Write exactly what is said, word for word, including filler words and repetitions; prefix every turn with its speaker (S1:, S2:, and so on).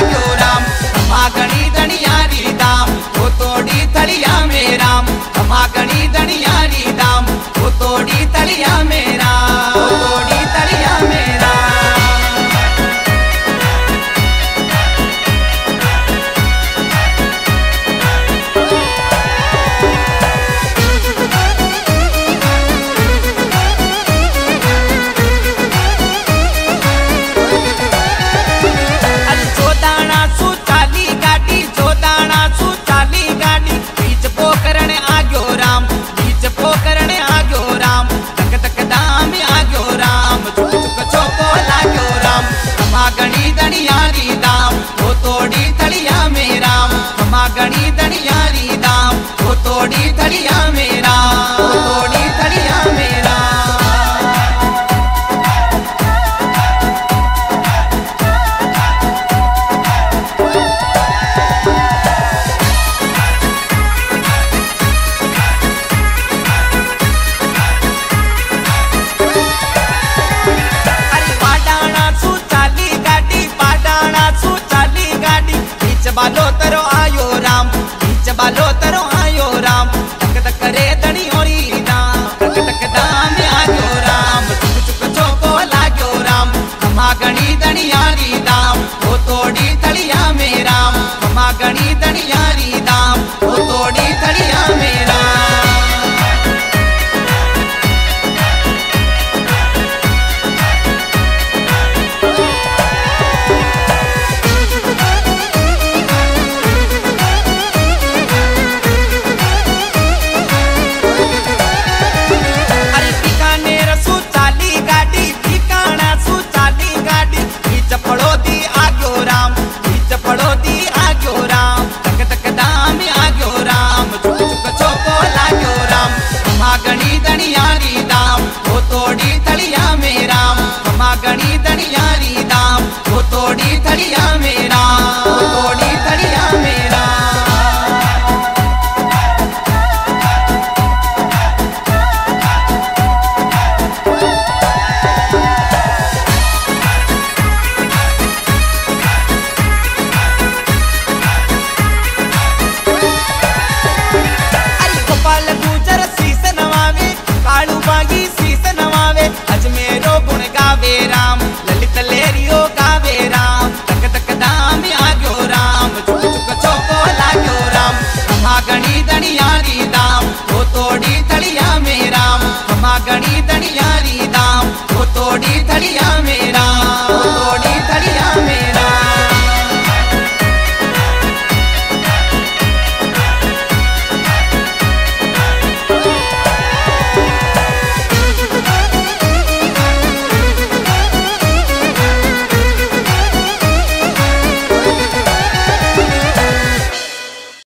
S1: लाग्यो राम मागणी दणियारी दाम वो तोड़ी तलिया में राम मागणी दणियारी दाम वो तोड़ी तलिया में राम वो तोड़ी तलिया में राम। मागणी दणियारी दाम वो तोड़ी तलिया में राम मागणी दणियारी दाम वो तोड़ी तलिया में राम वो तोड़ी तलिया में राम। बालो तरो आयो राम बीच बालो तरो आयो राम तक तक रे दणी होरी दाम तक तक दाम आयो राम चुक चुक चोको लाग्यो राम मागणी दणियारी दाम वो तोड़ी तलिया में राम मागणी दणियारी दाम वो तोड़ी तलिया में राम। मागणी दणियारी दाम वो तोड़ी तलिया में राम मागणी दणियारी दाम वो तोड़ी तलिया में राम वो तोड़ी तलिया में राम। राम ललित लेरियो गावे राम तक तक दाम आग्यो राम चुक चुक चोको लाग्यो राम मागणी दणियारी दाम वो तोड़ी तलिया में राम मागणी दणिया